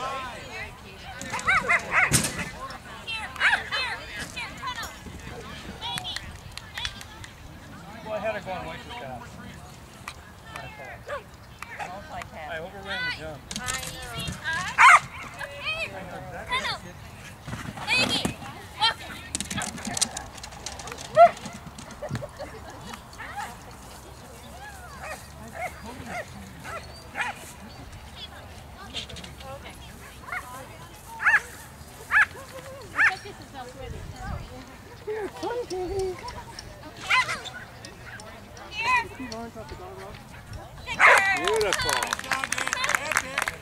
Well, I had her going way too fast. My fault. I overran the jump.